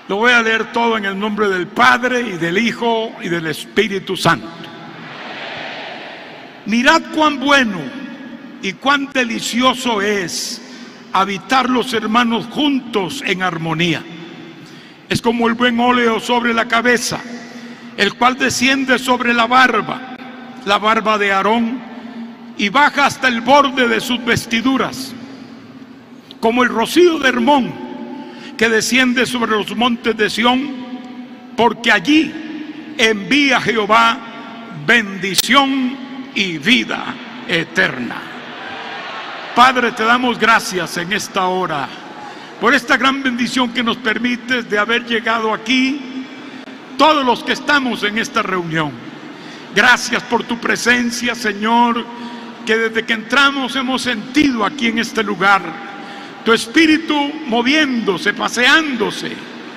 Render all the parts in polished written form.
Lo voy a leer todo en el nombre del Padre, y del Hijo, y del Espíritu Santo. Mirad cuán bueno y cuán delicioso es habitar los hermanos juntos en armonía. Es como el buen óleo sobre la cabeza, el cual desciende sobre la barba de Aarón, y baja hasta el borde de sus vestiduras, como el rocío de Hermón, que desciende sobre los montes de Sión, porque allí envía Jehová bendición y vida eterna. Padre, te damos gracias en esta hora por esta gran bendición que nos permites de haber llegado aquí, todos los que estamos en esta reunión. Gracias por tu presencia, Señor, que desde que entramos hemos sentido aquí en este lugar tu espíritu moviéndose, paseándose.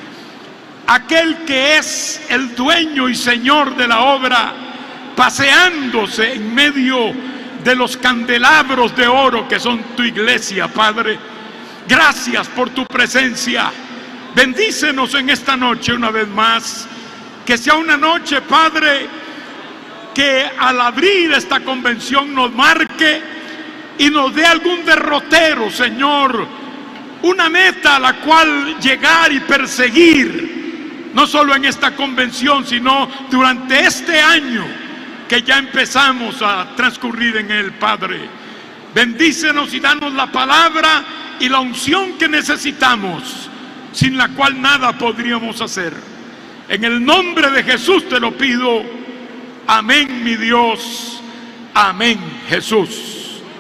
Aquel que es el dueño y Señor de la obra, paseándose en medio de los candelabros de oro que son tu iglesia, Padre. Gracias por tu presencia. Bendícenos en esta noche una vez más. Que sea una noche, Padre, que al abrir esta convención nos marque y nos dé algún derrotero, Señor, una meta a la cual llegar y perseguir, no solo en esta convención, sino durante este año que ya empezamos a transcurrir en él, Padre. Bendícenos y danos la palabra y la unción que necesitamos, sin la cual nada podríamos hacer. En el nombre de Jesús te lo pido. Amén, mi Dios. Amén, Jesús.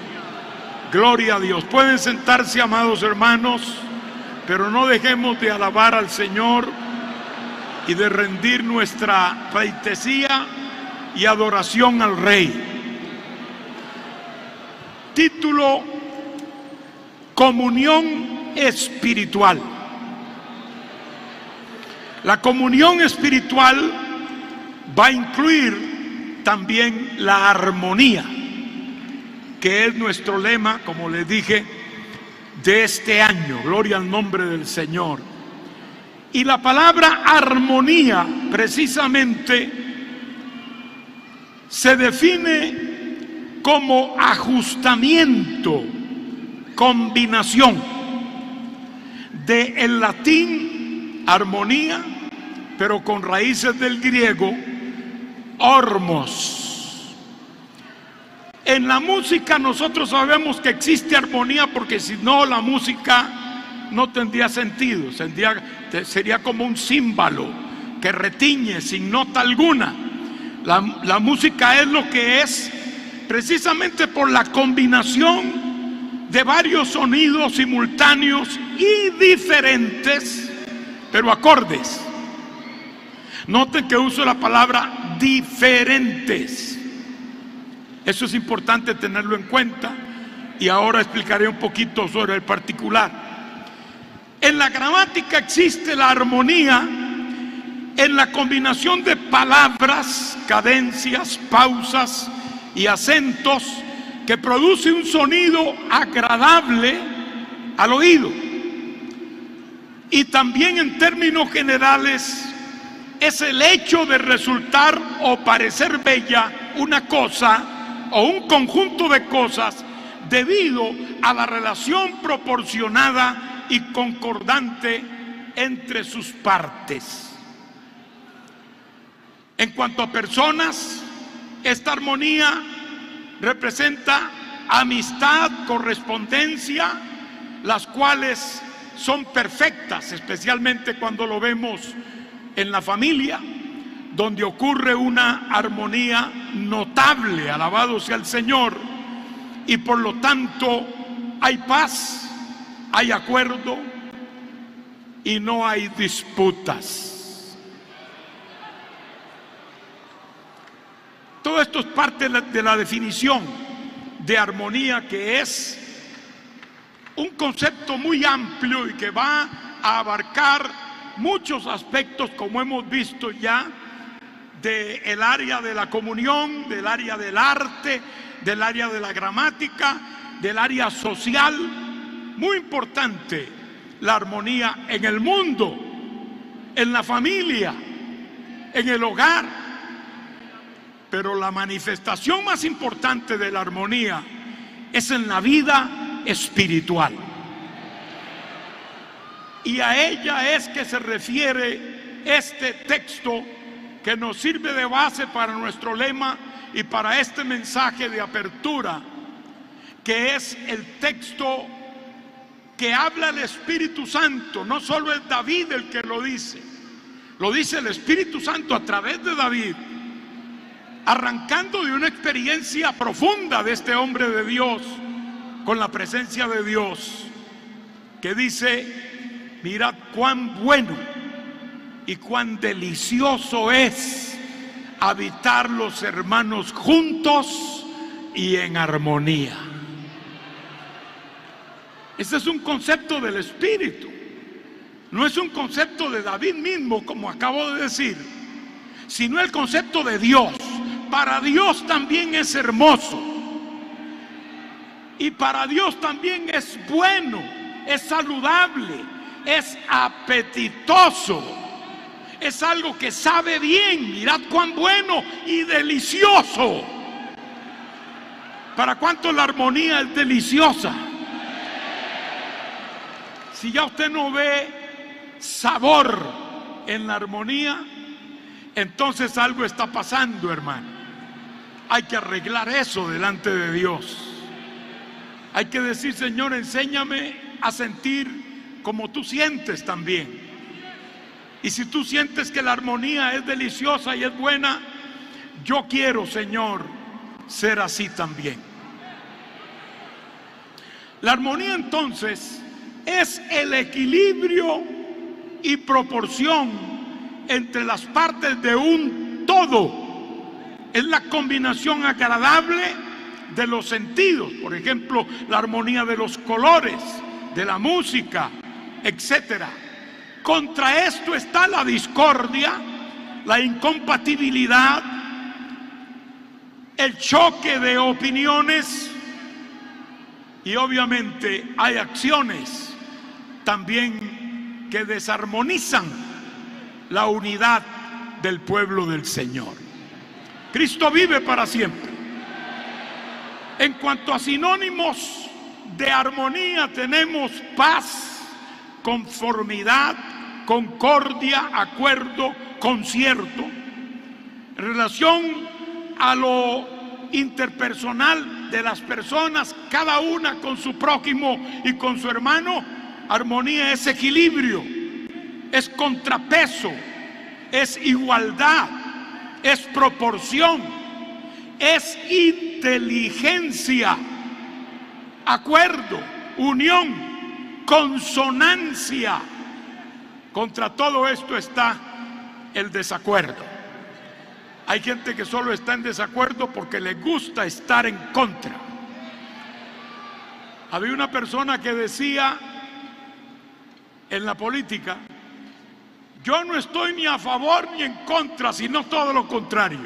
Gloria a Dios. Pueden sentarse, amados hermanos, pero no dejemos de alabar al Señor y de rendir nuestra pleitesía y adoración al Rey. Título: comunión espiritual. La comunión espiritual va a incluir también la armonía, que es nuestro lema, como les dije, de este año. Gloria al nombre del Señor. Y la palabra armonía precisamente se define como ajustamiento, combinación, del latín armonía, pero con raíces del griego ormos. En la música nosotros sabemos que existe armonía, porque si no, la música no tendría sentido, sería como un címbalo que retiñe sin nota alguna. La música es lo que es precisamente por la combinación de varios sonidos simultáneos y diferentes, pero acordes. Noten que uso la palabra diferentes. Eso es importante tenerlo en cuenta, y ahora explicaré un poquito sobre el particular. En la gramática existe la armonía en la combinación de palabras, cadencias, pausas y acentos que produce un sonido agradable al oído. Y también, en términos generales, es el hecho de resultar o parecer bella una cosa o un conjunto de cosas debido a la relación proporcionada y concordante entre sus partes. En cuanto a personas, esta armonía representa amistad, correspondencia, las cuales son perfectas, especialmente cuando lo vemos en la familia, donde ocurre una armonía notable, alabado sea el Señor, y por lo tanto hay paz, hay acuerdo y no hay disputas. Todo esto es parte de la definición de armonía, que es un concepto muy amplio y que va a abarcar muchos aspectos, como hemos visto ya, del área de la comunión, del área del arte, del área de la gramática, del área social. Muy importante la armonía en el mundo en la familia, en el hogar. Pero la manifestación más importante de la armonía es en la vida espiritual. Y a ella es que se refiere este texto que nos sirve de base para nuestro lema y para este mensaje de apertura, que es el texto que habla el Espíritu Santo. No solo es David el que lo dice el Espíritu Santo a través de David, arrancando de una experiencia profunda de este hombre de Dios con la presencia de Dios, que dice: mirad cuán bueno y cuán delicioso es habitar los hermanos juntos y en armonía. Este es un concepto del Espíritu, no es un concepto de David mismo, como acabo de decir, sino el concepto de Dios. Para Dios también es hermoso, y para Dios también es bueno, es saludable, es apetitoso, es algo que sabe bien. Mirad cuán bueno y delicioso. ¿Para cuánto la armonía es deliciosa? Si ya usted no ve sabor en la armonía, entonces algo está pasando, hermano. Hay que arreglar eso delante de Dios. Hay que decir: Señor, enséñame a sentir como tú sientes también. Y si tú sientes que la armonía es deliciosa y es buena, yo quiero, Señor, ser así también. La armonía, entonces, es el equilibrio y proporción entre las partes de un todo. Es la combinación agradable de los sentidos. Por ejemplo, la armonía de los colores, de la música, etcétera. Contra esto está la discordia, la incompatibilidad, el choque de opiniones, y obviamente hay acciones también que desarmonizan la unidad del pueblo del Señor. Cristo vive para siempre. En cuanto a sinónimos de armonía, tenemos paz, conformidad, concordia, acuerdo, concierto. En relación a lo interpersonal de las personas, cada una con su prójimo y con su hermano, armonía es equilibrio, es contrapeso, es igualdad, es proporción, es inteligencia, acuerdo, unión, consonancia. Contra todo esto está el desacuerdo. Hay gente que solo está en desacuerdo porque le gusta estar en contra. Había una persona que decía en la política: yo no estoy ni a favor ni en contra, sino todo lo contrario.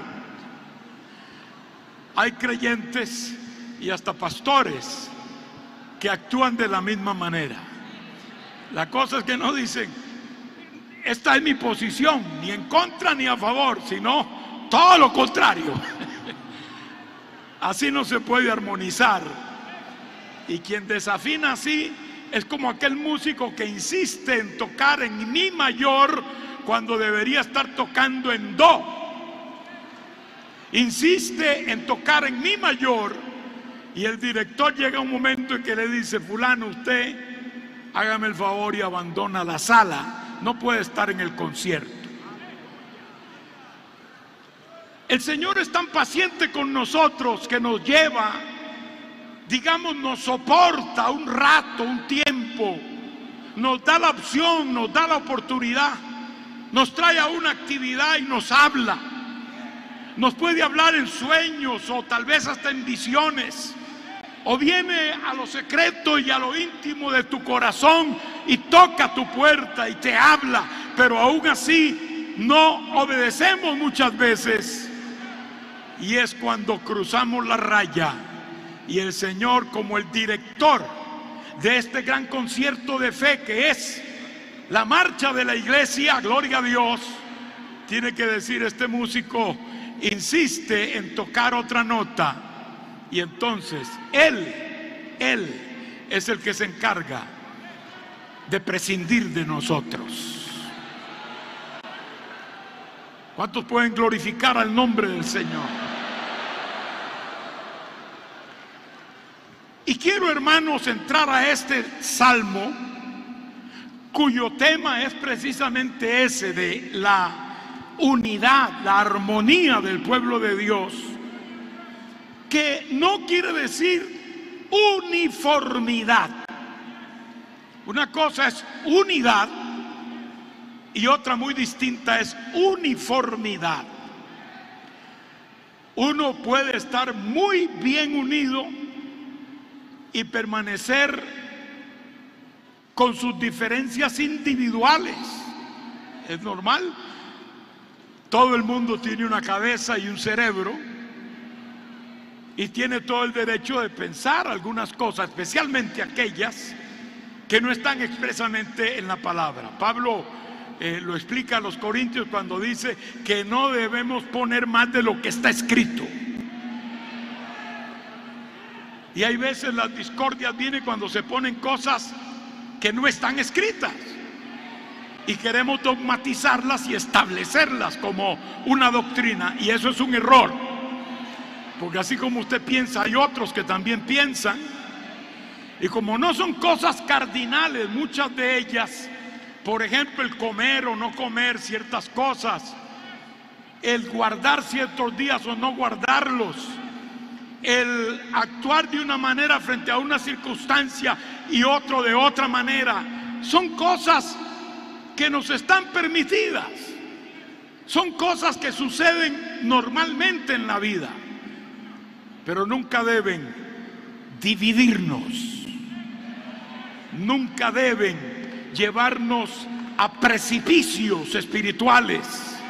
Hay creyentes y hasta pastores que actúan de la misma manera. La cosa es que no dicen: esta es mi posición, ni en contra ni a favor, sino todo lo contrario. Así no se puede armonizar. Y quien desafina así es como aquel músico que insiste en tocar en mi mayor cuando debería estar tocando en do. Insiste en tocar en mi mayor, y el director llega un momento en que le dice: fulano, usted hágame el favor y abandona la sala, no puede estar en el concierto. El Señor es tan paciente con nosotros que nos lleva, digamos, nos soporta un rato, un tiempo, nos da la opción, nos da la oportunidad, nos trae a una actividad y nos habla. Nos puede hablar en sueños o tal vez hasta en visiones, o viene a lo secreto y a lo íntimo de tu corazón y toca tu puerta y te habla, pero aún así no obedecemos muchas veces. Y es cuando cruzamos la raya y el Señor, como el director de este gran concierto de fe que es la marcha de la iglesia, gloria a Dios, tiene que decir: este músico insiste en tocar otra nota, y entonces él es el que se encarga de prescindir de nosotros. ¿Cuántos pueden glorificar al nombre del Señor? Y quiero, hermanos, entrar a este salmo, cuyo tema es precisamente ese de la unidad, la armonía del pueblo de Dios, que no quiere decir uniformidad. Una cosa es unidad y otra muy distinta es uniformidad. Uno puede estar muy bien unido y permanecer con sus diferencias individuales. Es normal. Todo el mundo tiene una cabeza y un cerebro y tiene todo el derecho de pensar algunas cosas, especialmente aquellas que no están expresamente en la palabra. Pablo lo explica a los corintios cuando dice que no debemos poner más de lo que está escrito. Y hay veces las discordias vienen cuando se ponen cosas que no están escritas y queremos dogmatizarlas y establecerlas como una doctrina, y eso es un error, porque así como usted piensa, hay otros que también piensan, y como no son cosas cardinales muchas de ellas, por ejemplo el comer o no comer ciertas cosas, el guardar ciertos días o no guardarlos, el actuar de una manera frente a una circunstancia y otro de otra manera, son cosas que nos están permitidas, son cosas que suceden normalmente en la vida, pero nunca deben dividirnos, nunca deben llevarnos a precipicios espirituales.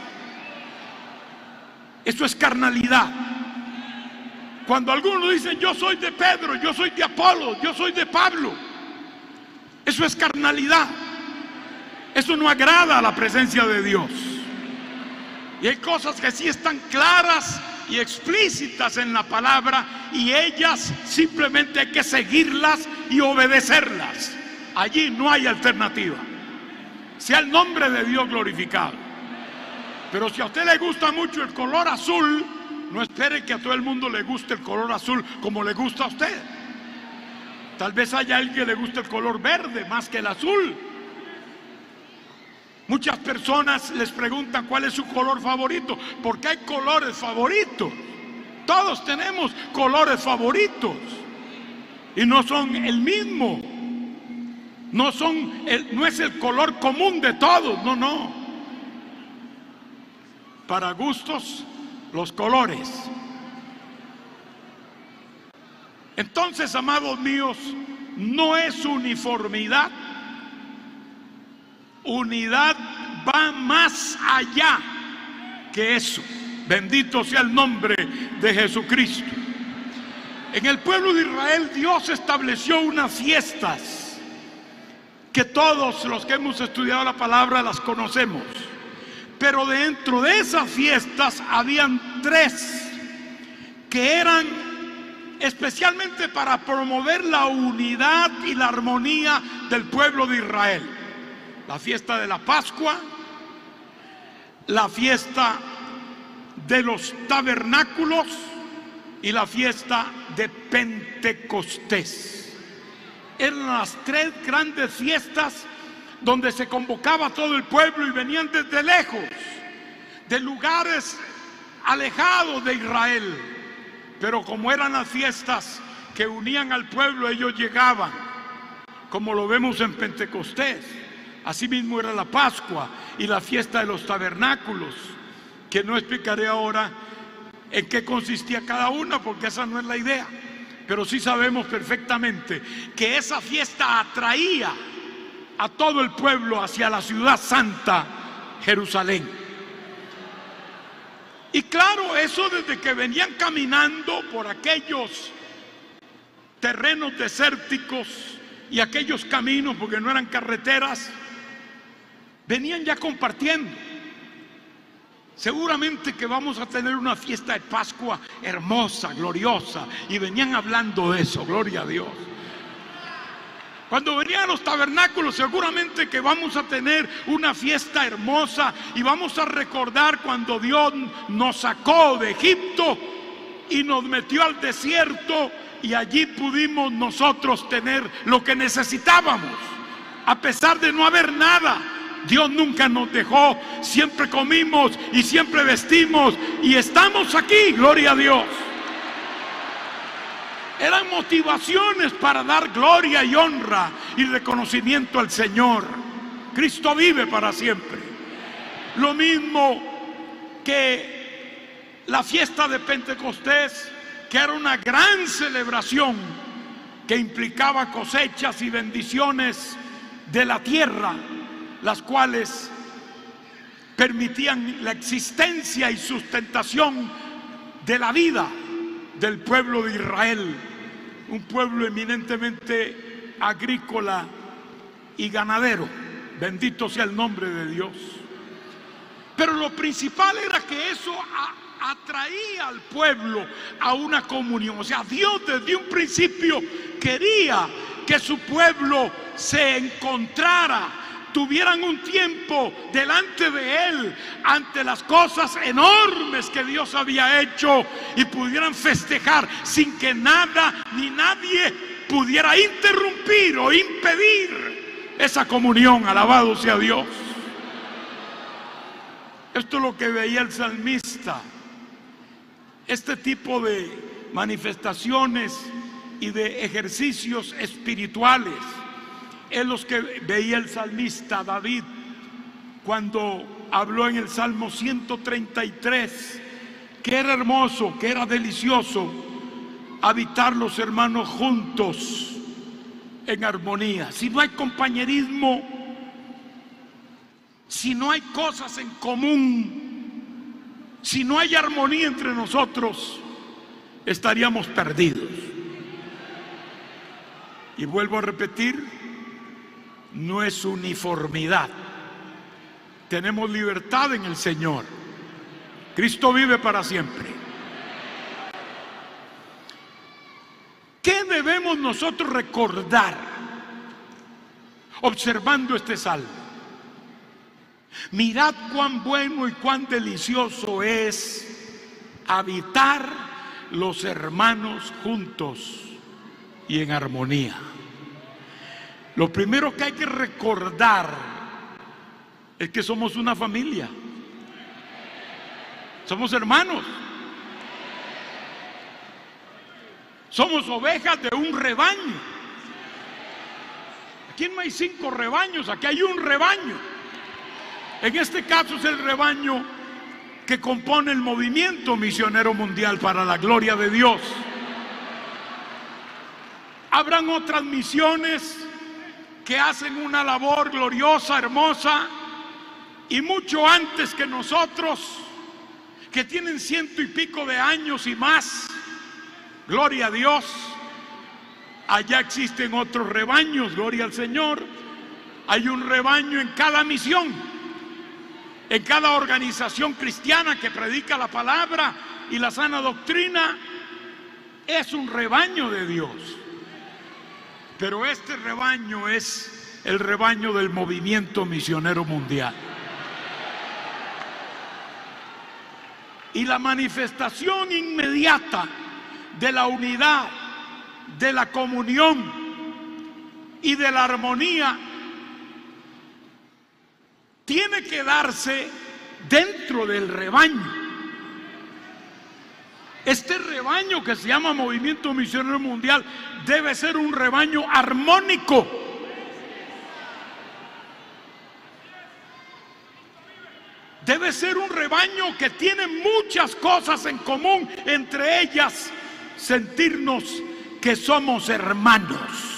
Eso es carnalidad. Cuando algunos dicen: yo soy de Pedro, yo soy de Apolo, yo soy de Pablo, eso es carnalidad. Eso no agrada a la presencia de Dios. Y hay cosas que sí están claras y explícitas en la palabra, y ellas simplemente hay que seguirlas y obedecerlas. Allí no hay alternativa. Sea el nombre de Dios glorificado. Pero si a usted le gusta mucho el color azul, no espere que a todo el mundo le guste el color azul como le gusta a usted. Tal vez haya alguien que le guste el color verde más que el azul. Muchas personas les preguntan cuál es su color favorito, porque hay colores favoritos. Todos tenemos colores favoritos y no son el mismo. No es el color común de todos, no. Para gustos, los colores. Entonces, amados míos, no es uniformidad. Unidad va más allá que eso. Bendito sea el nombre de Jesucristo. En el pueblo de Israel, Dios estableció unas fiestas que todos los que hemos estudiado la palabra las conocemos. Pero dentro de esas fiestas habían 3 que eran especialmente para promover la unidad y la armonía del pueblo de Israel: la fiesta de la Pascua, la fiesta de los tabernáculos y la fiesta de Pentecostés. Eran las 3 grandes fiestas donde se convocaba a todo el pueblo, y venían desde lejos, de lugares alejados de Israel. Pero como eran las fiestas que unían al pueblo, ellos llegaban, como lo vemos en Pentecostés. Asimismo era la Pascua y la fiesta de los tabernáculos, que no explicaré ahora en qué consistía cada una, porque esa no es la idea. Pero sí sabemos perfectamente que esa fiesta atraía a todo el pueblo hacia la ciudad santa, Jerusalén. Y claro, eso desde que venían caminando por aquellos terrenos desérticos y aquellos caminos, porque no eran carreteras, venían ya compartiendo. Seguramente que vamos a tener una fiesta de Pascua hermosa, gloriosa, y venían hablando de eso, gloria a Dios. Cuando venían a los tabernáculos, seguramente que vamos a tener una fiesta hermosa y vamos a recordar cuando Dios nos sacó de Egipto y nos metió al desierto, y allí pudimos nosotros tener lo que necesitábamos. A pesar de no haber nada, Dios nunca nos dejó, siempre comimos y siempre vestimos y estamos aquí, gloria a Dios. Eran motivaciones para dar gloria y honra y reconocimiento al Señor. Cristo vive para siempre. Lo mismo que la fiesta de Pentecostés, que era una gran celebración que implicaba cosechas y bendiciones de la tierra, las cuales permitían la existencia y sustentación de la vida del pueblo de Israel, un pueblo eminentemente agrícola y ganadero. Bendito sea el nombre de Dios. Pero lo principal era que eso atraía al pueblo a una comunión. O sea, Dios desde un principio quería que su pueblo se encontrara, tuvieran un tiempo delante de Él ante las cosas enormes que Dios había hecho y pudieran festejar sin que nada ni nadie pudiera interrumpir o impedir esa comunión. Alabado sea Dios. Esto es lo que veía el salmista. Este tipo de manifestaciones y de ejercicios espirituales es los que veía el salmista David cuando habló en el Salmo 133, que era hermoso, que era delicioso habitar los hermanos juntos en armonía. Si no hay compañerismo, si no hay cosas en común, si no hay armonía entre nosotros, estaríamos perdidos. Y vuelvo a repetir, no es uniformidad. Tenemos libertad en el Señor. Cristo vive para siempre. ¿Qué debemos nosotros recordar observando este salmo? Mirad cuán bueno y cuán delicioso es habitar los hermanos juntos y en armonía. Lo primero que hay que recordar es que somos una familia. Somos hermanos. Somos ovejas de un rebaño. Aquí no hay 5 rebaños, aquí hay un rebaño. En este caso es el rebaño que compone el movimiento misionero mundial para la gloria de Dios. Habrán otras misiones que hacen una labor gloriosa, hermosa, y mucho antes que nosotros, que tienen 100 y pico de años y más. Gloria a Dios. Allá existen otros rebaños, gloria al Señor. Hay un rebaño en cada misión, en cada organización cristiana que predica la palabra y la sana doctrina. Es un rebaño de Dios. Pero este rebaño es el rebaño del movimiento misionero mundial. Y la manifestación inmediata de la unidad, de la comunión y de la armonía tiene que darse dentro del rebaño. Este rebaño que se llama Movimiento Misionero Mundial debe ser un rebaño armónico. Debe ser un rebaño que tiene muchas cosas en común, entre ellas sentirnos que somos hermanos.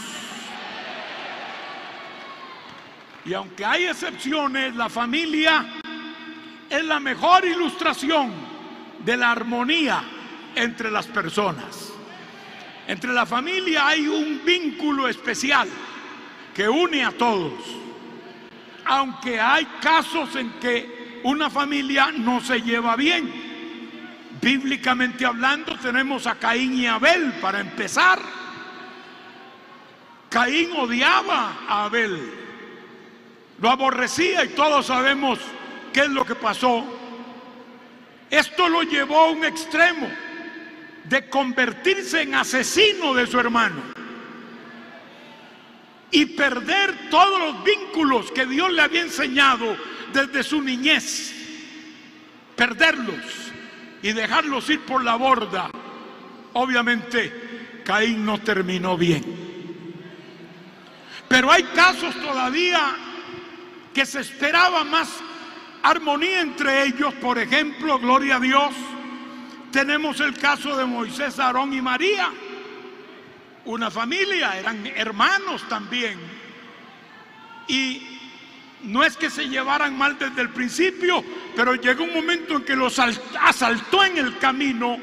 Y aunque hay excepciones, la familia es la mejor ilustración de la armonía entre las personas. Entre la familia hay un vínculo especial que une a todos. aunque hay casos en que una familia no se lleva bien. Bíblicamente hablando, tenemos a Caín y Abel para empezar. Caín odiaba a Abel, lo aborrecía, y todos sabemos qué es lo que pasó. Esto lo llevó a un extremo de convertirse en asesino de su hermano y perder todos los vínculos que Dios le había enseñado desde su niñez, perderlos y dejarlos ir por la borda. Obviamente Caín no terminó bien, pero hay casos todavía que se esperaba más armonía entre ellos. Por ejemplo, gloria a Dios, tenemos el caso de Moisés, Aarón y María, una familia, eran hermanos también, y no es que se llevaran mal desde el principio, pero llegó un momento en que los asaltó en el camino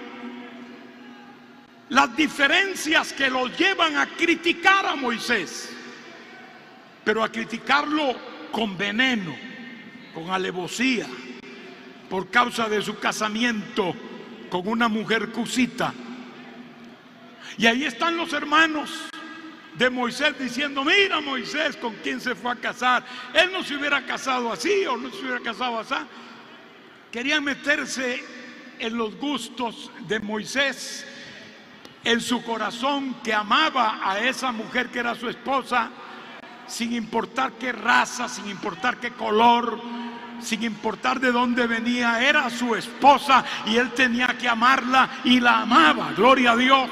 las diferencias que los llevan a criticar a Moisés, pero a criticarlo con veneno, con alevosía, por causa de su casamiento con una mujer cusita. Y ahí están los hermanos de Moisés diciendo: mira Moisés con quién se fue a casar, él no se hubiera casado así o no se hubiera casado así. Querían meterse en los gustos de Moisés, en su corazón, que amaba a esa mujer que era su esposa, sin importar qué raza, sin importar qué color, sin importar de dónde venía, era su esposa y él tenía que amarla, y la amaba, gloria a Dios.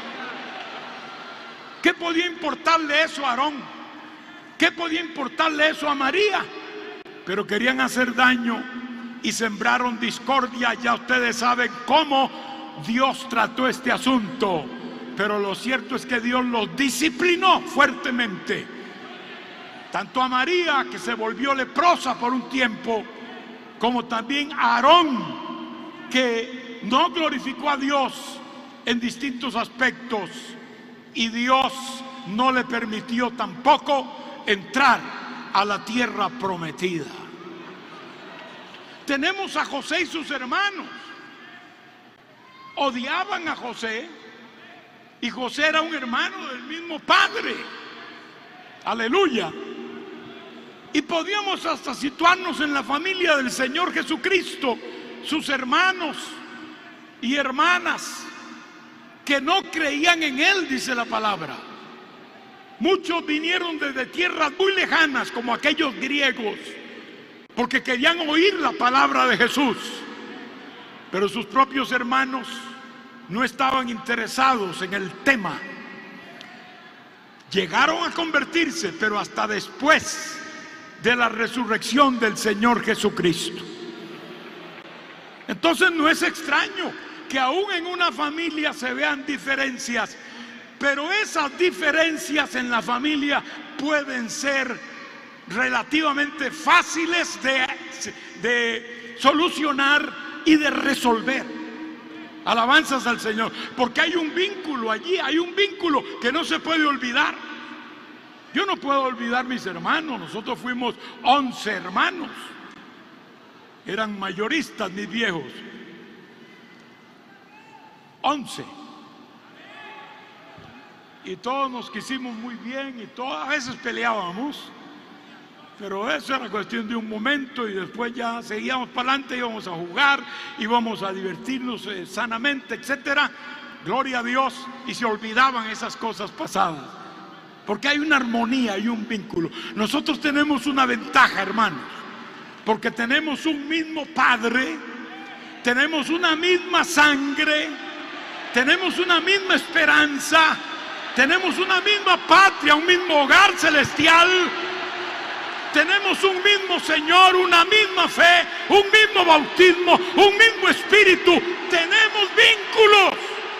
¿Qué podía importarle eso a Aarón? ¿Qué podía importarle eso a María? Pero querían hacer daño y sembraron discordia. Ya ustedes saben cómo Dios trató este asunto, pero lo cierto es que Dios los disciplinó fuertemente, tanto a María, que se volvió leprosa por un tiempo, como también a Aarón, que no glorificó a Dios en distintos aspectos, y Dios no le permitió tampoco entrar a la tierra prometida. Tenemos a José y sus hermanos. Odiaban a José, y José era un hermano del mismo padre. Aleluya. Y podíamos hasta situarnos en la familia del Señor Jesucristo, sus hermanos y hermanas que no creían en Él, dice la palabra. Muchos vinieron desde tierras muy lejanas, como aquellos griegos, porque querían oír la palabra de Jesús, pero sus propios hermanos no estaban interesados en el tema. Llegaron a convertirse, pero hasta después de la resurrección del Señor Jesucristo. Entonces no es extraño que aún en una familia se vean diferencias, pero esas diferencias en la familia pueden ser relativamente fáciles de solucionar y de resolver. Alabanzas al Señor, porque hay un vínculo allí, hay un vínculo que no se puede olvidar. Yo no puedo olvidar mis hermanos. Nosotros fuimos 11 hermanos, eran mayoristas mis viejos, 11, y todos nos quisimos muy bien, y todas a veces peleábamos, pero eso era cuestión de un momento, y después ya seguíamos para adelante, íbamos a jugar, íbamos a divertirnos sanamente, etcétera. Gloria a Dios, y se olvidaban esas cosas pasadas, porque hay una armonía y un vínculo. Nosotros tenemos una ventaja, hermanos, porque tenemos un mismo Padre, tenemos una misma sangre, tenemos una misma esperanza, tenemos una misma patria, un mismo hogar celestial, tenemos un mismo Señor, una misma fe, un mismo bautismo, un mismo espíritu. Tenemos vínculos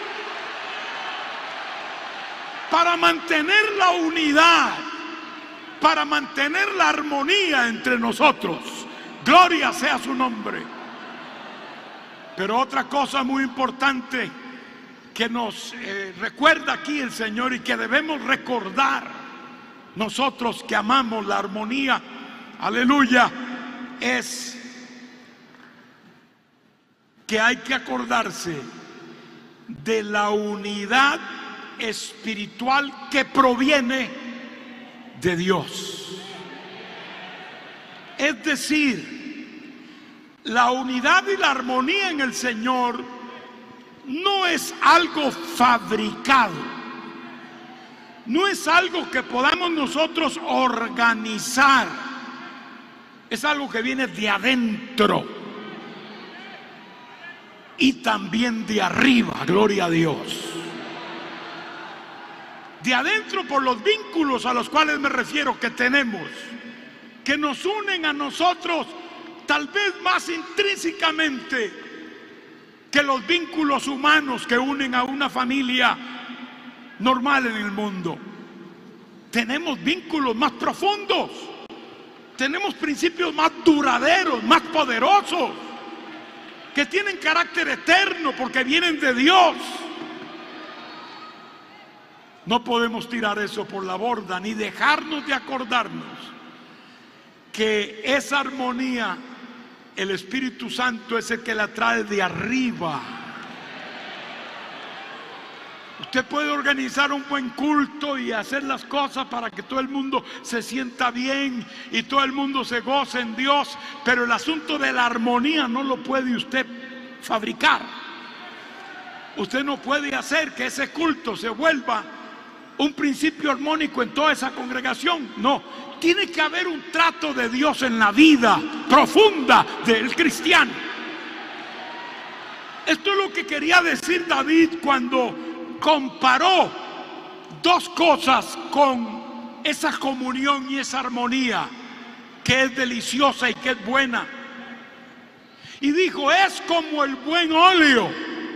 para mantener la unidad, para mantener la armonía entre nosotros. Gloria sea su nombre. Pero otra cosa muy importante que nos recuerda aquí el Señor, y que debemos recordar nosotros que amamos la armonía aleluya, es que hay que acordarse de la unidad espiritual que proviene de Dios. Es decir, la unidad y la armonía en el Señor no es algo fabricado, no es algo que podamos nosotros organizar, es algo que viene de adentro y también de arriba, gloria a Dios. De adentro por los vínculos a los cuales me refiero que tenemos, que nos unen a nosotros tal vez más intrínsecamente que los vínculos humanos que unen a una familia normal en el mundo. Tenemos vínculos más profundos, tenemos principios más duraderos, más poderosos, que tienen carácter eterno porque vienen de Dios. No podemos tirar eso por la borda ni dejarnos de acordarnos que esa armonía, el Espíritu Santo es el que la trae de arriba. Usted puede organizar un buen culto y hacer las cosas para que todo el mundo se sienta bien y todo el mundo se goce en Dios, pero el asunto de la armonía no lo puede usted fabricar. Usted no puede hacer que ese culto se vuelva un principio armónico en toda esa congregación. No, tiene que haber un trato de Dios en la vida profunda del cristiano. Esto es lo que quería decir David cuando comparó dos cosas con esa comunión y esa armonía que es deliciosa y que es buena. Y dijo, es como el buen óleo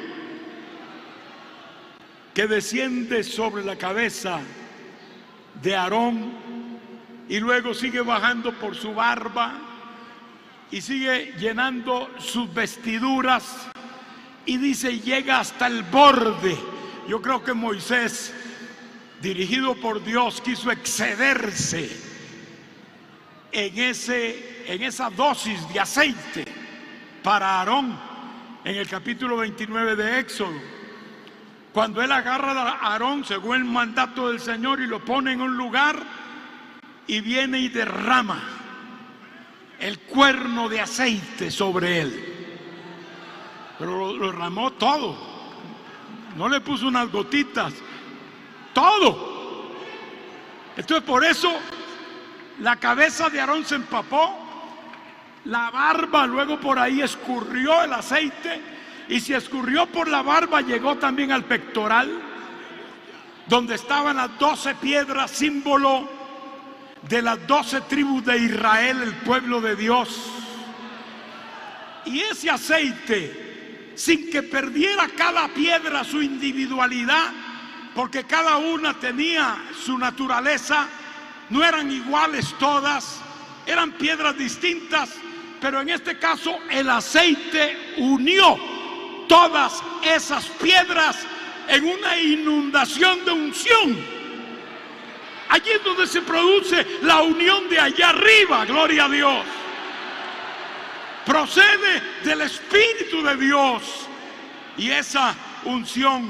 que desciende sobre la cabeza de Aarón y luego sigue bajando por su barba y sigue llenando sus vestiduras y dice, llega hasta el borde. Yo creo que Moisés, dirigido por Dios, quiso excederse en esa dosis de aceite para Aarón en el capítulo 29 de Éxodo. Cuando él agarra a Aarón según el mandato del Señor y lo pone en un lugar y viene y derrama el cuerno de aceite sobre él, pero lo derramó todo. No le puso unas gotitas, todo. Entonces por eso la cabeza de Aarón se empapó, la barba luego por ahí escurrió el aceite, y si escurrió por la barba llegó también al pectoral, donde estaban las 12 piedras, símbolo de las 12 tribus de Israel, el pueblo de Dios. Y ese aceite, sin que perdiera cada piedra su individualidad, porque cada una tenía su naturaleza, no eran iguales todas, eran piedras distintas, pero en este caso el aceite unió todas esas piedras en una inundación de unción. Allí es donde se produce la unión de allá arriba, gloria a Dios. Procede del Espíritu de Dios y esa unción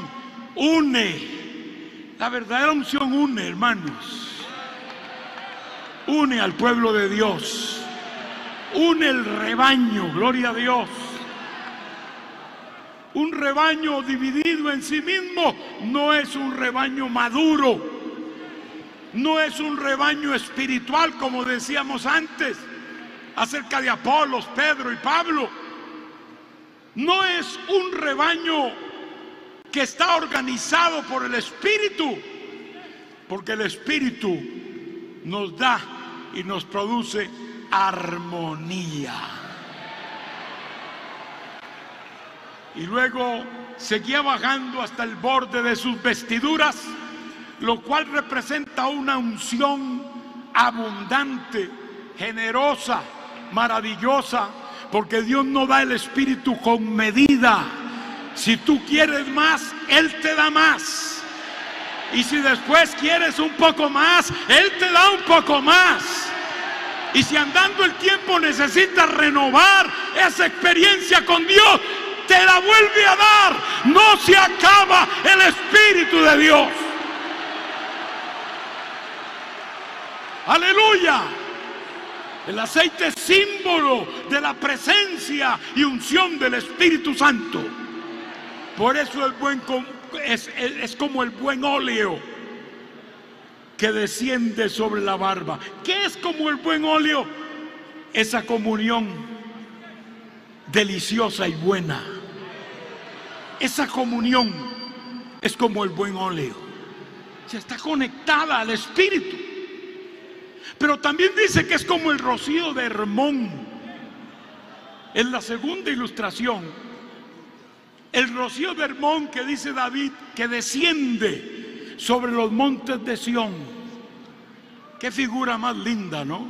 une. La verdadera unción une, hermanos. Une al pueblo de Dios, une el rebaño, gloria a Dios. Un rebaño dividido en sí mismo no es un rebaño maduro, no es un rebaño espiritual como decíamos antes acerca de Apolos, Pedro y Pablo. No es un rebaño que está organizado por el Espíritu, porque el Espíritu nos da y nos produce armonía. Y luego seguía bajando hasta el borde de sus vestiduras, lo cual representa una unción abundante, generosa, maravillosa, porque Dios no da el Espíritu con medida. Si tú quieres más, Él te da más. Y si después quieres un poco más, Él te da un poco más. Y si andando el tiempo necesitas renovar esa experiencia con Dios, te la vuelve a dar. No se acaba el Espíritu de Dios. Aleluya. El aceite es símbolo de la presencia y unción del Espíritu Santo. Por eso es como el buen óleo que desciende sobre la barba. ¿Qué es como el buen óleo? Esa comunión deliciosa y buena. Esa comunión es como el buen óleo. Se está conectada al Espíritu. Pero también dice que es como el rocío de Hermón. En la segunda ilustración, el rocío de Hermón que dice David que desciende sobre los montes de Sión. Qué figura más linda, ¿no?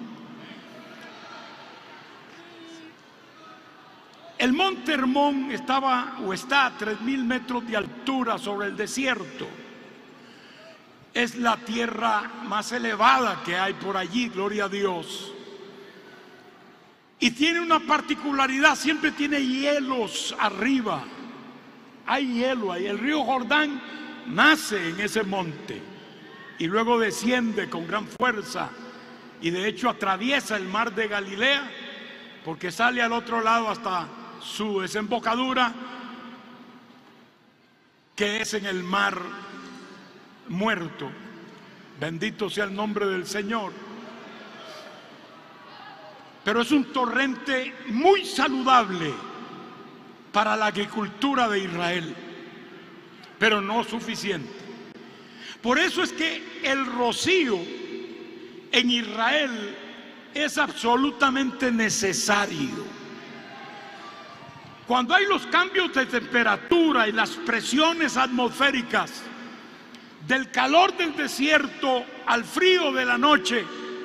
El monte Hermón está a 3.000 metros de altura sobre el desierto. Es la tierra más elevada que hay por allí, gloria a Dios. Y tiene una particularidad, siempre tiene hielos arriba. Hay hielo ahí. El río Jordán nace en ese monte y luego desciende con gran fuerza. Y de hecho atraviesa el mar de Galilea, porque sale al otro lado hasta su desembocadura, que es en el mar Muerto. Bendito sea el nombre del Señor. Pero es un torrente muy saludable para la agricultura de Israel, pero no suficiente. Por eso es que el rocío en Israel es absolutamente necesario. Cuando hay los cambios de temperatura y las presiones atmosféricas, del calor del desierto al frío de la noche,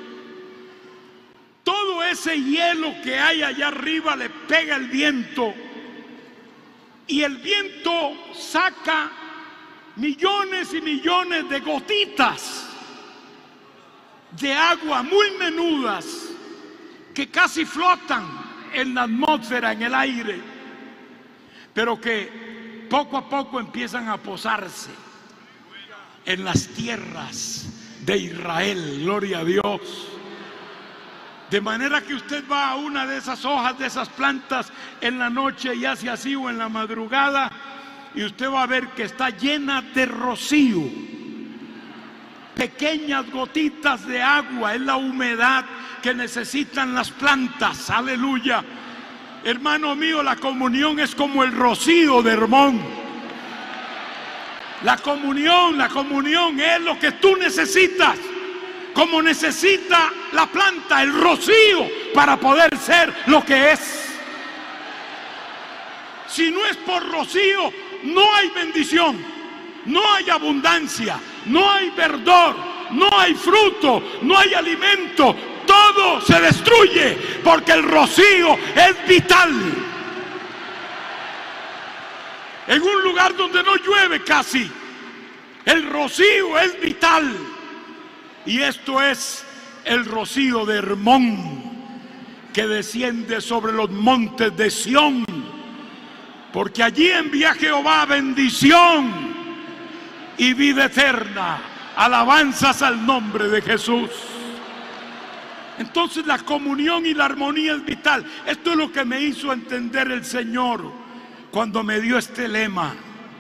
todo ese hielo que hay allá arriba le pega el viento, y el viento saca millones y millones de gotitas de agua muy menudas que casi flotan en la atmósfera, en el aire, pero que poco a poco empiezan a posarse en las tierras de Israel, gloria a Dios. De manera que usted va a una de esas hojas de esas plantas en la noche y hace así, o en la madrugada, y usted va a ver que está llena de rocío, pequeñas gotitas de agua. Es la humedad que necesitan las plantas. Aleluya. Hermano mío, la comunión es como el rocío de Hermón. La comunión es lo que tú necesitas, como necesita la planta el rocío para poder ser lo que es. Si no es por rocío, no hay bendición, no hay abundancia, no hay verdor, no hay fruto, no hay alimento. Todo se destruye porque el rocío es vital. En un lugar donde no llueve casi, el rocío es vital. Y esto es el rocío de Hermón, que desciende sobre los montes de Sión, porque allí envía Jehová bendición y vida eterna. Alabanzas al nombre de Jesús. Entonces la comunión y la armonía es vital. Esto es lo que me hizo entender el Señor cuando me dio este lema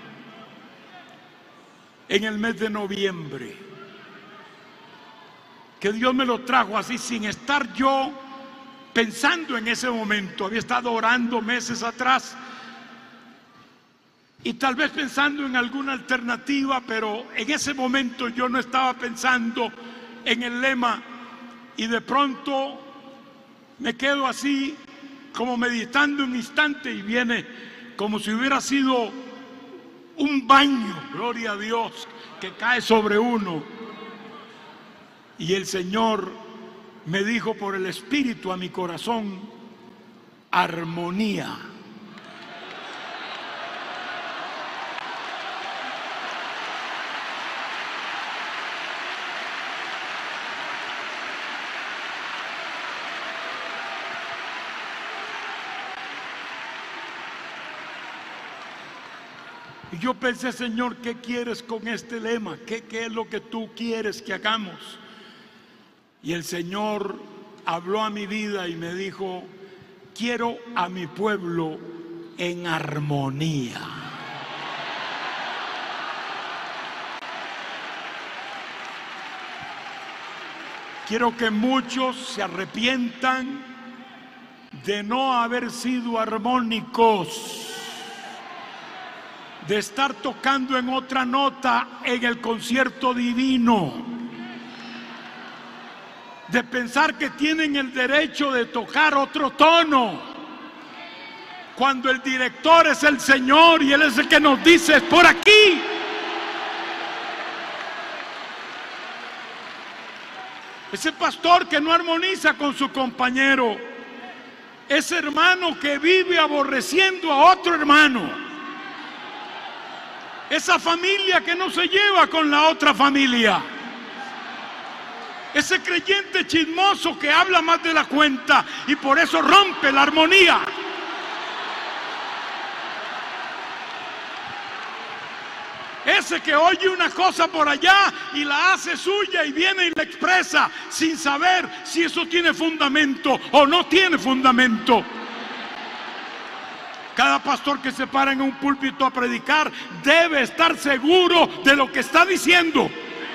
en el mes de noviembre, que Dios me lo trajo así sin estar yo pensando en ese momento. Había estado orando meses atrás y tal vez pensando en alguna alternativa, pero en ese momento yo no estaba pensando en el lema, y de pronto me quedo así como meditando un instante y viene como si hubiera sido un baño, gloria a Dios, que cae sobre uno. Y el Señor me dijo por el Espíritu a mi corazón: armonía. Y yo pensé, Señor, ¿qué quieres con este lema? ¿Qué es lo que tú quieres que hagamos? Y el Señor habló a mi vida y me dijo: quiero a mi pueblo en armonía. Quiero que muchos se arrepientan de no haber sido armónicos, de estar tocando en otra nota en el concierto divino, de pensar que tienen el derecho de tocar otro tono, cuando el director es el Señor y Él es el que nos dice: es por aquí. Ese pastor que no armoniza con su compañero, ese hermano que vive aborreciendo a otro hermano, esa familia que no se lleva con la otra familia, ese creyente chismoso que habla más de la cuenta y por eso rompe la armonía. Ese que oye una cosa por allá y la hace suya y viene y la expresa sin saber si eso tiene fundamento o no tiene fundamento. Cada pastor que se para en un púlpito a predicar debe estar seguro de lo que está diciendo.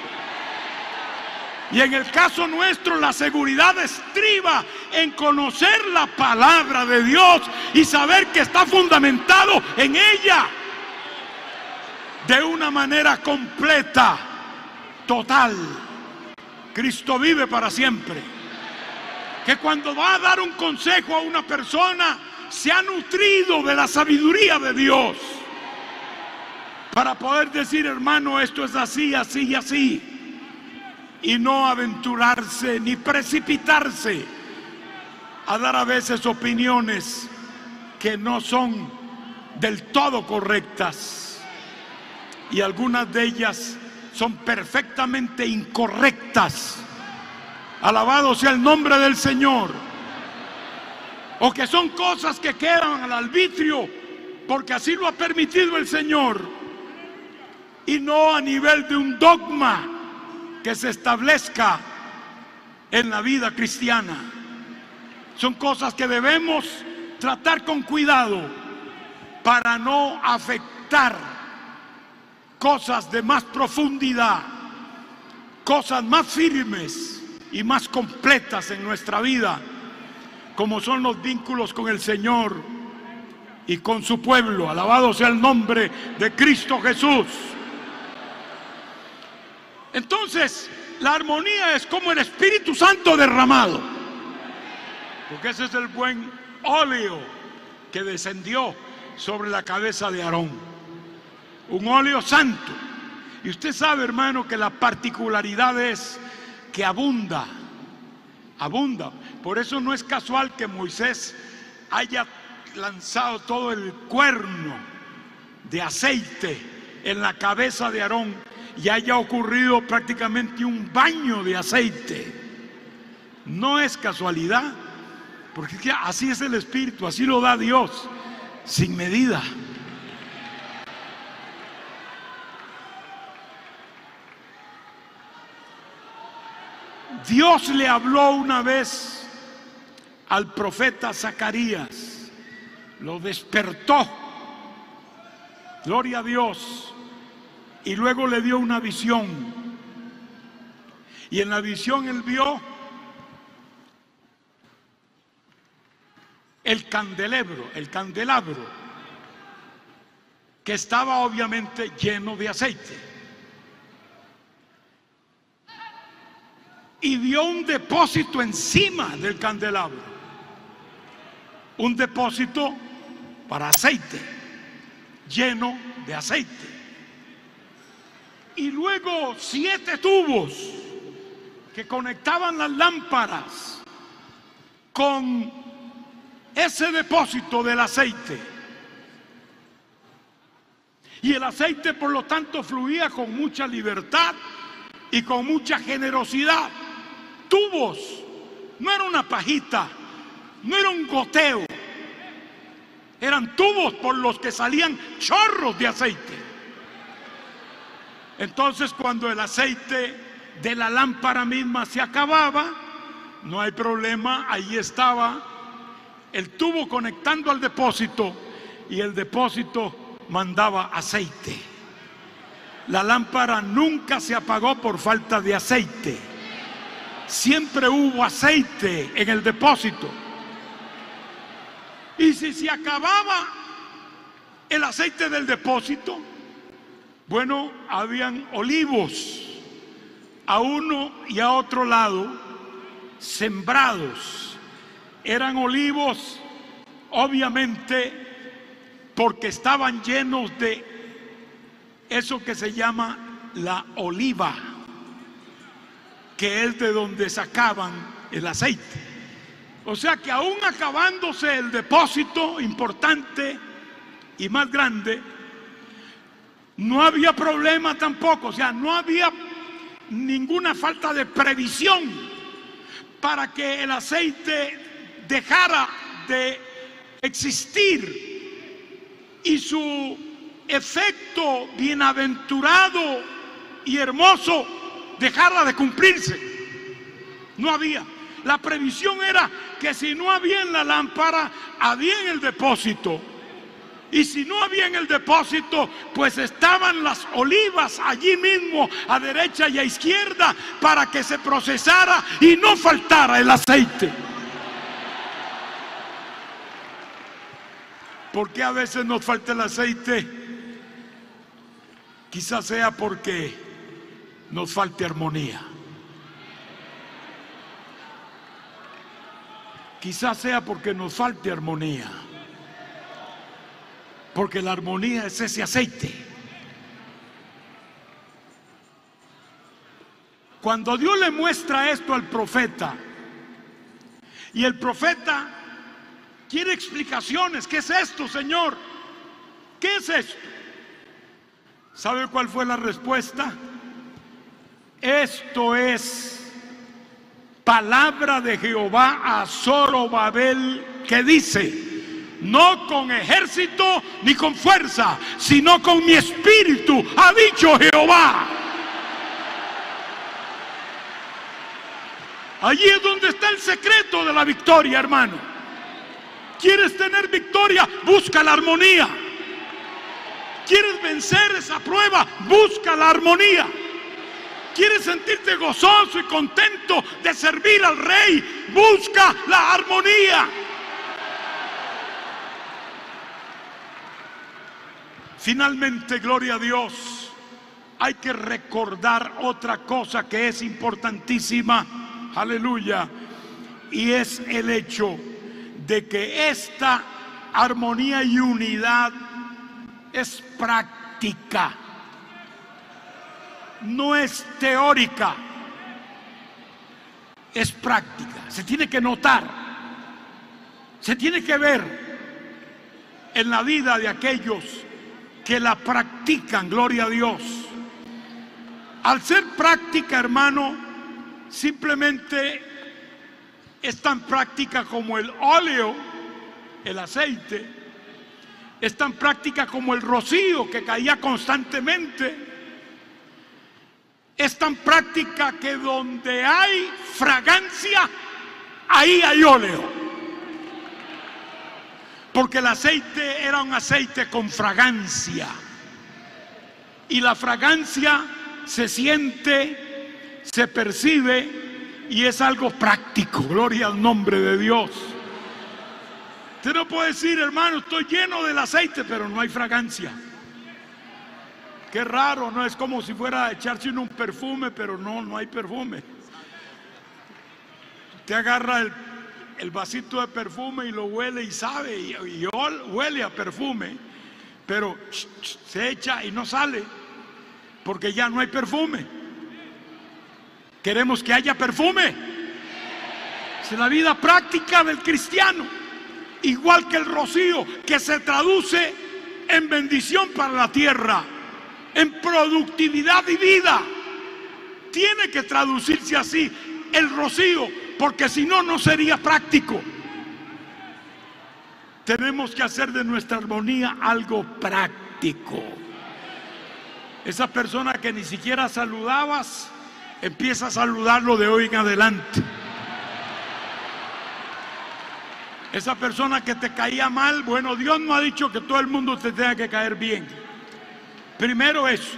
Y en el caso nuestro, la seguridad estriba en conocer la palabra de Dios y saber que está fundamentado en ella de una manera completa, total. Cristo vive para siempre. Que cuando va a dar un consejo a una persona, se ha nutrido de la sabiduría de Dios para poder decir: hermano, esto es así, así y así, y no aventurarse ni precipitarse a dar a veces opiniones que no son del todo correctas, y algunas de ellas son perfectamente incorrectas. Alabado sea el nombre del Señor. O que son cosas que quedan al arbitrio porque así lo ha permitido el Señor, y no a nivel de un dogma que se establezca en la vida cristiana. Son cosas que debemos tratar con cuidado para no afectar cosas de más profundidad, cosas más firmes y más completas en nuestra vida, como son los vínculos con el Señor y con su pueblo. Alabado sea el nombre de Cristo Jesús. Entonces, la armonía es como el Espíritu Santo derramado, porque ese es el buen óleo que descendió sobre la cabeza de Aarón. Un óleo santo. Y usted sabe, hermano, que la particularidad es que abunda. Por eso no es casual que Moisés haya lanzado todo el cuerno de aceite en la cabeza de Aarón y haya ocurrido prácticamente un baño de aceite. No es casualidad, porque así es el Espíritu, así lo da Dios, sin medida. Dios le habló una vez al profeta Zacarías, lo despertó, gloria a Dios, y luego le dio una visión. Y en la visión él vio el candelabro, que estaba obviamente lleno de aceite. Y vio un depósito encima del candelabro, un depósito para aceite, lleno de aceite. Y luego 7 tubos que conectaban las lámparas con ese depósito del aceite. Y el aceite, por lo tanto, fluía con mucha libertad y con mucha generosidad. Tubos, no era una pajita, no era un goteo, eran tubos por los que salían chorros de aceite. Entonces, cuando el aceite de la lámpara misma se acababa, no hay problema, ahí estaba el tubo conectando al depósito y el depósito mandaba aceite. La lámpara nunca se apagó por falta de aceite. Siempre hubo aceite en el depósito. Y si se acababa el aceite del depósito, bueno, habían olivos a uno y a otro lado sembrados. Eran olivos, obviamente, porque estaban llenos de eso que se llama la oliva, que es de donde sacaban el aceite. O sea que aún acabándose el depósito importante y más grande, no había problema tampoco. O sea, no había ninguna falta de previsión para que el aceite dejara de existir y su efecto bienaventurado y hermoso dejara de cumplirse. No había. La previsión era que si no había en la lámpara, había en el depósito. Y si no había en el depósito, pues estaban las olivas allí mismo, a derecha y a izquierda, para que se procesara y no faltara el aceite. ¿Por qué a veces nos falta el aceite? Quizás sea porque nos falte armonía. Quizás sea porque nos falte armonía. Porque la armonía es ese aceite. Cuando Dios le muestra esto al profeta, y el profeta quiere explicaciones. ¿Qué es esto, Señor? ¿Qué es esto? ¿Sabe cuál fue la respuesta? Esto es palabra de Jehová a Zorobabel, que dice: no con ejército ni con fuerza, sino con mi espíritu, ha dicho Jehová. Allí es donde está el secreto de la victoria, hermano. ¿Quieres tener victoria? Busca la armonía. ¿Quieres vencer esa prueba? Busca la armonía. ¿Quieres sentirte gozoso y contento de servir al Rey? Busca la armonía. Finalmente, gloria a Dios, hay que recordar otra cosa que es importantísima, aleluya, y es el hecho de que esta armonía y unidad es práctica, no es teórica, es práctica. Se tiene que notar, se tiene que ver en la vida de aquellos que la practican, gloria a Dios. Al ser práctica, hermano, simplemente es tan práctica como el óleo, el aceite, es tan práctica como el rocío que caía constantemente, es tan práctica que donde hay fragancia, ahí hay óleo. Porque el aceite era un aceite con fragancia. Y la fragancia se siente, se percibe y es algo práctico. Gloria al nombre de Dios. Usted no puede decir: hermano, estoy lleno del aceite, pero no hay fragancia. Qué raro, ¿no? Es como si fuera a echarse un perfume, pero no hay perfume. Usted agarra el vasito de perfume y lo huele y sabe, y huele a perfume, pero se echa y no sale, porque ya no hay perfume. Queremos que haya perfume. Es la vida práctica del cristiano, igual que el rocío, que se traduce en bendición para la tierra, en productividad y vida. Tiene que traducirse así el rocío, porque si no, no sería práctico. Tenemos que hacer de nuestra armonía algo práctico. Esa persona que ni siquiera saludabas, empieza a saludarlo de hoy en adelante. Esa persona que te caía mal, bueno, Dios no ha dicho que todo el mundo te tenga que caer bien. Primero eso.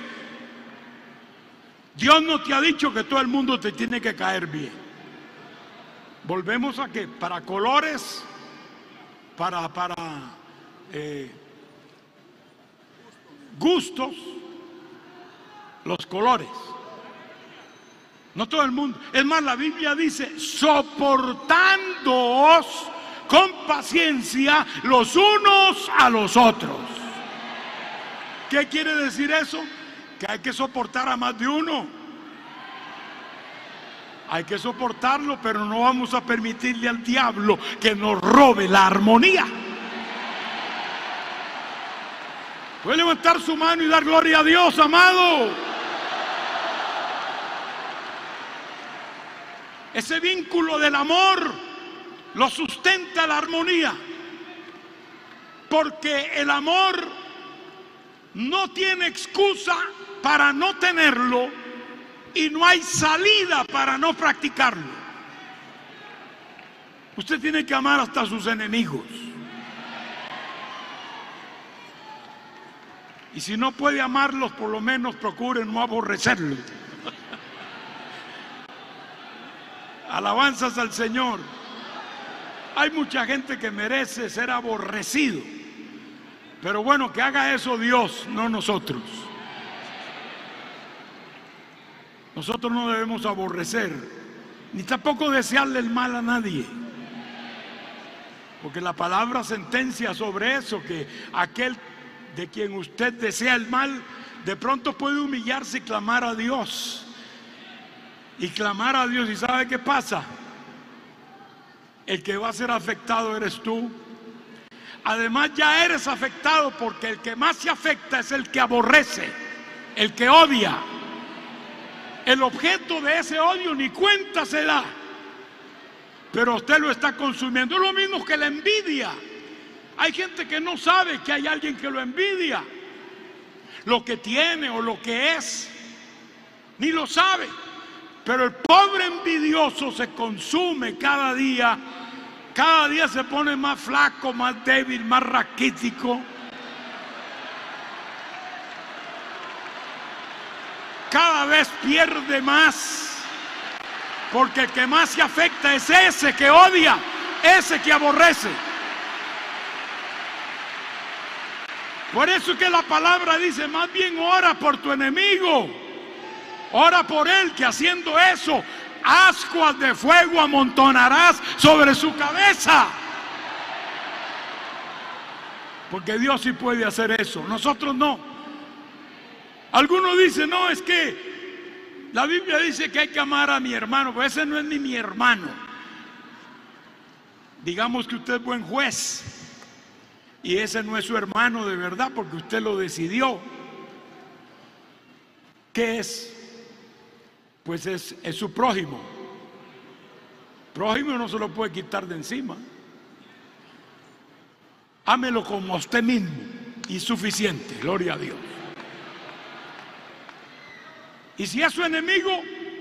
Dios no te ha dicho que todo el mundo te tiene que caer bien. Volvemos a que para colores, para gustos, los colores. No todo el mundo. Es más, la Biblia dice, soportándoos con paciencia los unos a los otros. ¿Qué quiere decir eso? Que hay que soportar a más de uno. Hay que soportarlo, pero no vamos a permitirle al diablo que nos robe la armonía. Puede levantar su mano y dar gloria a Dios, amado. Ese vínculo del amor lo sustenta la armonía, porque el amor no tiene excusa para no tenerlo y no hay salida para no practicarlo. Usted tiene que amar hasta a sus enemigos. Y si no puede amarlos, por lo menos procure no aborrecerlos. Alabanzas al Señor. Hay mucha gente que merece ser aborrecido, pero bueno, que haga eso Dios, no nosotros. Nosotros no debemos aborrecer, ni tampoco desearle el mal a nadie, porque la palabra sentencia sobre eso, que aquel de quien usted desea el mal, de pronto puede humillarse y clamar a Dios. Y clamar a Dios, ¿y sabe qué pasa? El que va a ser afectado eres tú. Además ya eres afectado, porque el que más se afecta es el que aborrece, el que odia. El objeto de ese odio ni cuenta se da, pero usted lo está consumiendo. Es lo mismo que la envidia. Hay gente que no sabe que hay alguien que lo envidia, lo que tiene o lo que es, ni lo sabe. Pero el pobre envidioso se consume cada día se pone más flaco, más débil, más raquítico. Cada vez pierde más, porque el que más se afecta es ese que odia, ese que aborrece. Por eso es que la palabra dice, más bien ora por tu enemigo, ora por él, que haciendo eso, ascuas de fuego amontonarás sobre su cabeza. Porque Dios sí puede hacer eso, nosotros no. Algunos dicen, no, es que la Biblia dice que hay que amar a mi hermano, pero ese no es ni mi hermano. Digamos que usted es buen juez y ese no es su hermano de verdad, porque usted lo decidió. ¿Qué es? Pues es su prójimo. Prójimo no se lo puede quitar de encima. Ámelo como a usted mismo y suficiente, gloria a Dios. Y si es su enemigo,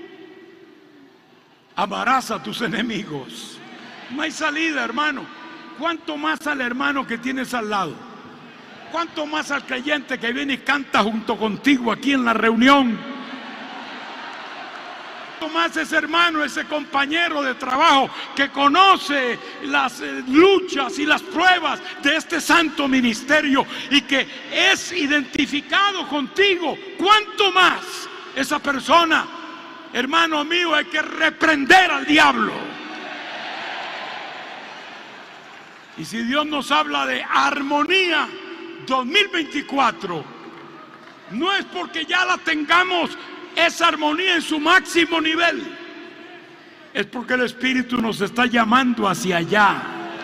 amarás a tus enemigos. No hay salida, hermano. ¿Cuánto más al hermano que tienes al lado? ¿Cuánto más al creyente que viene y canta junto contigo aquí en la reunión? Más ese hermano, ese compañero de trabajo que conoce las luchas y las pruebas de este santo ministerio y que es identificado contigo? ¿Cuánto más esa persona? Hermano mío, hay que reprender al diablo. Y si Dios nos habla de armonía 2024, no es porque ya la tengamos esa armonía en su máximo nivel, es porque el Espíritu nos está llamando hacia allá.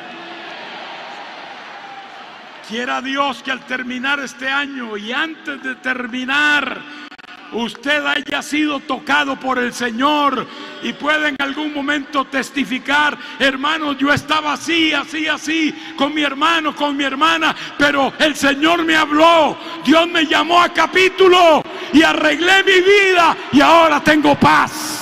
Quiera Dios que al terminar este año y antes de terminar, usted haya sido tocado por el Señor y pueda en algún momento testificar: hermanos, yo estaba así, con mi hermano, con mi hermana, pero el Señor me habló, Dios me llamó a capítulo y arreglé mi vida y ahora tengo paz.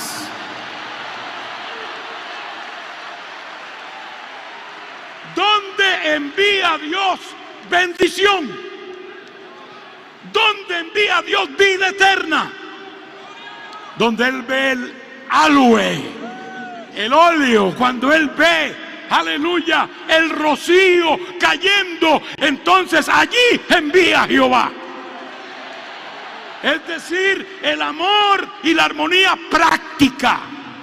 ¿Dónde envía Dios bendición? ¿Dónde envía Dios vida eterna? Donde Él ve el aloe, el óleo, cuando Él ve, aleluya, el rocío cayendo, entonces allí envía Jehová. Es decir, el amor y la armonía práctica.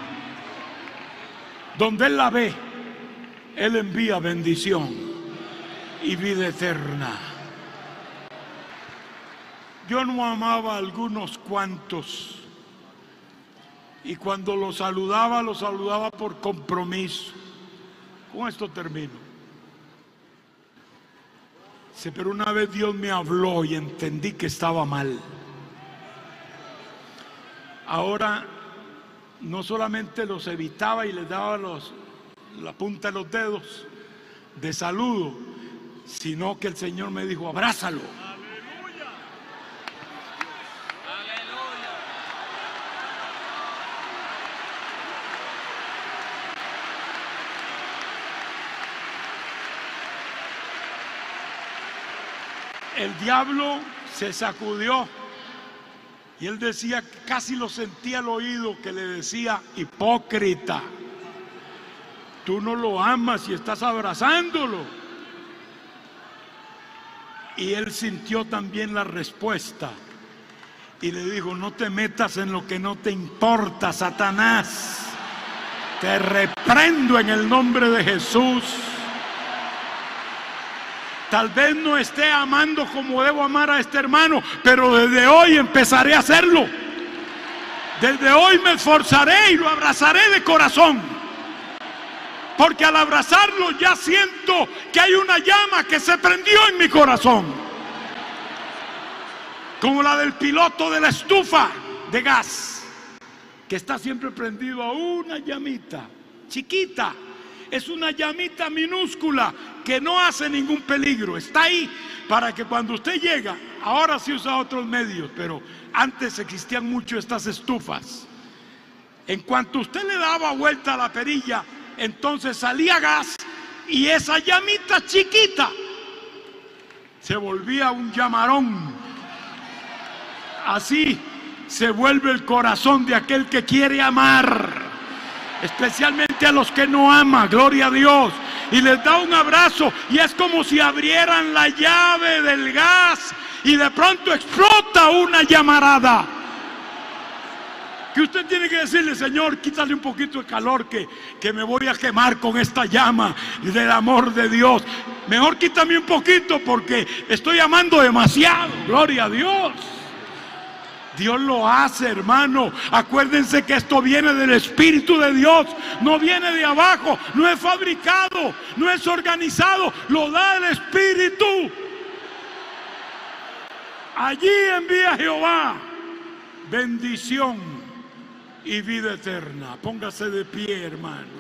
Donde Él la ve, Él envía bendición y vida eterna. Yo no amaba a algunos cuantos, y cuando los saludaba por compromiso. Con esto termino. Sí, pero una vez Dios me habló y entendí que estaba mal. Ahora no solamente los evitaba y les daba la punta de los dedos de saludo, sino que el Señor me dijo: abrázalo. El diablo se sacudió y él decía, casi lo sentía al oído, que le decía: hipócrita, tú no lo amas y estás abrazándolo. Y él sintió también la respuesta y le dijo: no te metas en lo que no te importa, Satanás. Te reprendo en el nombre de Jesús. Tal vez no esté amando como debo amar a este hermano, pero desde hoy empezaré a hacerlo. Desde hoy me esforzaré y lo abrazaré de corazón. Porque al abrazarlo ya siento que hay una llama que se prendió en mi corazón. Como la del piloto de la estufa de gas, que está siempre prendido a una llamita chiquita. Es una llamita minúscula que no hace ningún peligro. Está ahí para que cuando usted llega, ahora sí usa otros medios, pero antes existían mucho estas estufas. En cuanto usted le daba vuelta a la perilla, entonces salía gas y esa llamita chiquita se volvía un llamarón. Así se vuelve el corazón de aquel que quiere amar. Especialmente a los que no aman, gloria a Dios, y les da un abrazo y es como si abrieran la llave del gas y de pronto explota una llamarada que usted tiene que decirle: Señor, quítale un poquito de calor que me voy a quemar con esta llama del amor de Dios. Mejor quítame un poquito porque estoy amando demasiado, gloria a Dios. Dios lo hace, hermano. Acuérdense que esto viene del Espíritu de Dios, no viene de abajo, no es fabricado, no es organizado, lo da el Espíritu. Allí envía Jehová bendición y vida eterna. Póngase de pie, hermano.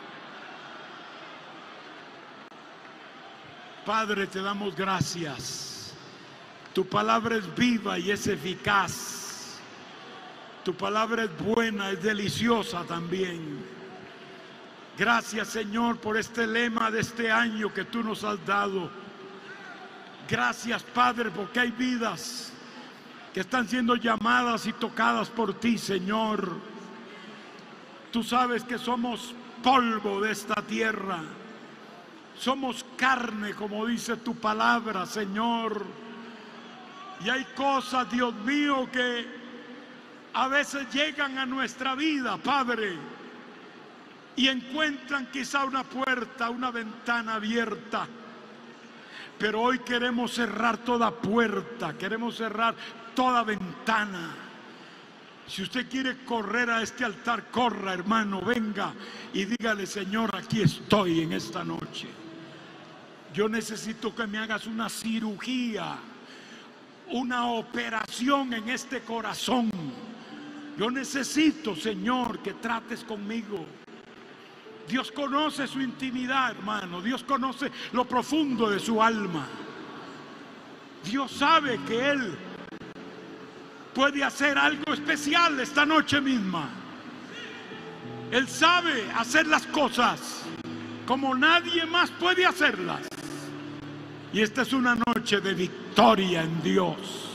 Padre, te damos gracias. Tu palabra es viva y es eficaz. Tu palabra es buena, es deliciosa también. Gracias, Señor, por este lema de este año que tú nos has dado. Gracias, Padre, porque hay vidas que están siendo llamadas y tocadas por ti, Señor. Tú sabes que somos polvo de esta tierra. Somos carne, como dice tu palabra, Señor. Y hay cosas, Dios mío, que a veces llegan a nuestra vida, Padre, y encuentran quizá una puerta, una ventana abierta. Pero hoy queremos cerrar toda puerta, queremos cerrar toda ventana. Si usted quiere correr a este altar, corra, hermano, venga y dígale: Señor, aquí estoy en esta noche. Yo necesito que me hagas una cirugía, una operación en este corazón. Yo necesito, Señor, que trates conmigo. Dios conoce su intimidad, hermano. Dios conoce lo profundo de su alma. Dios sabe que Él puede hacer algo especial esta noche misma. Él sabe hacer las cosas como nadie más puede hacerlas. Y esta es una noche de victoria en Dios.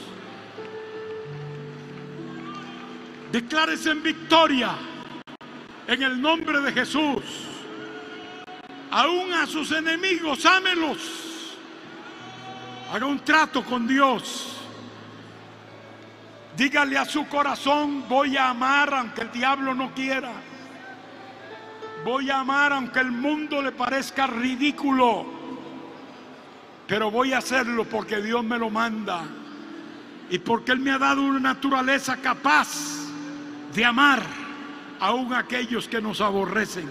Declárese en victoria en el nombre de Jesús. Aún a sus enemigos, ámelos. Haga un trato con Dios. Dígale a su corazón: voy a amar aunque el diablo no quiera. Voy a amar aunque el mundo le parezca ridículo. Pero voy a hacerlo porque Dios me lo manda. Y porque Él me ha dado una naturaleza capaz de amar aún a aquellos que nos aborrecen.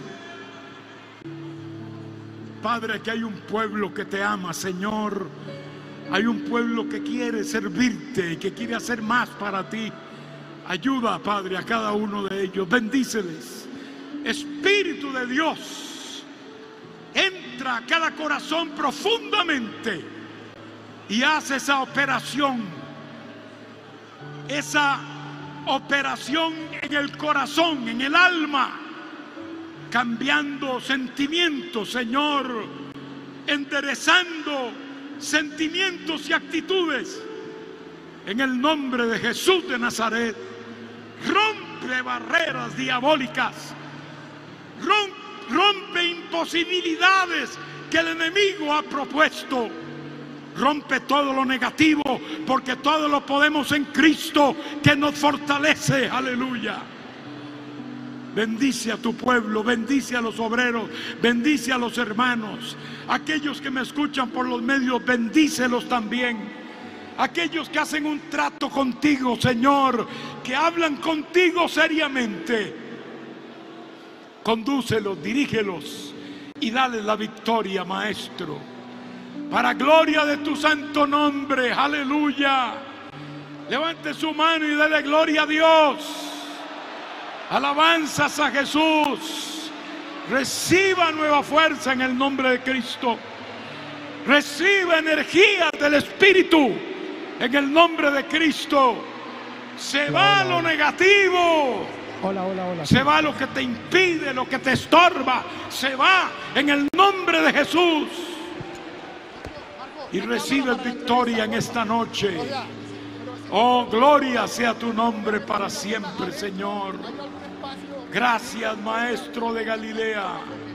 Padre, que hay un pueblo que te ama, Señor. Hay un pueblo que quiere servirte y que quiere hacer más para ti. Ayuda, Padre, a cada uno de ellos. Bendíceles. Espíritu de Dios, entra a cada corazón profundamente y haz esa operación en el corazón, en el alma, cambiando sentimientos, Señor, enderezando sentimientos y actitudes. En el nombre de Jesús de Nazaret, rompe barreras diabólicas, rompe imposibilidades que el enemigo ha propuesto. Rompe todo lo negativo, porque todo lo podemos en Cristo que nos fortalece. Aleluya. Bendice a tu pueblo, bendice a los obreros, bendice a los hermanos. Aquellos que me escuchan por los medios, bendícelos también. Aquellos que hacen un trato contigo, Señor, que hablan contigo seriamente, condúcelos, dirígelos y dale la victoria, Maestro, para gloria de tu santo nombre. Aleluya. Levante su mano y dale gloria a Dios. Alabanzas a Jesús. Reciba nueva fuerza en el nombre de Cristo. Reciba energía del Espíritu en el nombre de Cristo. Se va lo negativo. Hola. Se va lo que te impide, lo que te estorba. Se va en el nombre de Jesús. Y recibe victoria en esta noche. Oh, gloria sea tu nombre para siempre, Señor. Gracias, Maestro de Galilea.